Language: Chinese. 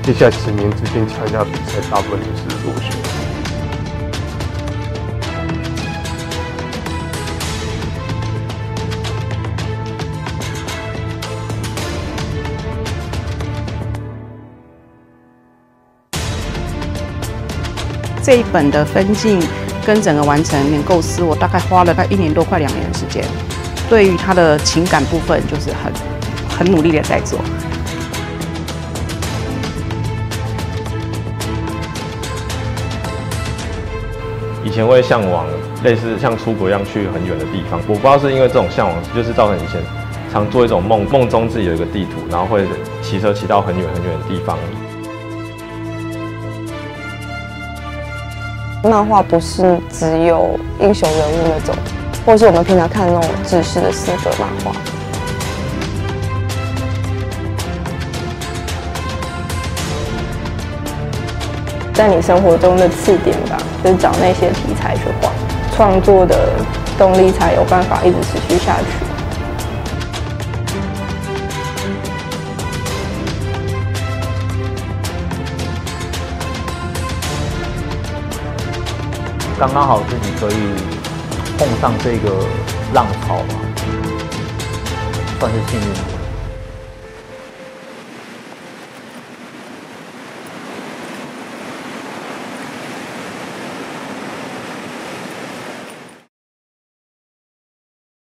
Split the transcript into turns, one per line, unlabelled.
接下来10年之间参加比赛，大部分都是落选。
这一本的分镜跟整个完成构思，我大概花了大概1年多，快2年的时间。对于他的情感部分，就是很努力的在做。
以前会向往类似像出国一样去很远的地方，我不知道是因为这种向往，就是造成以前常做一种梦中自己有一个地图，然后会骑车骑到很远很远的地方。
漫画不是只有英雄人物那种，或是我们平常看那种制式的4格漫画。在你生活中的刺点吧，就是找那些题材去画，创作的动力才有办法一直持续下去。
刚刚好自己可以碰上这个浪潮吧，算是幸运。